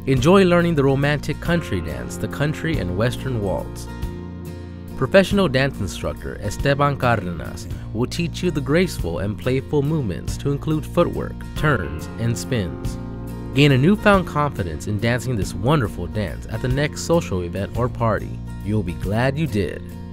Enjoy learning the romantic country dance, the Country and Western Waltz. Professional dance instructor Esteban Cardenas will teach you the graceful and playful movements to include footwork, turns, and spins. Gain a newfound confidence in dancing this wonderful dance at the next social event or party. You'll be glad you did.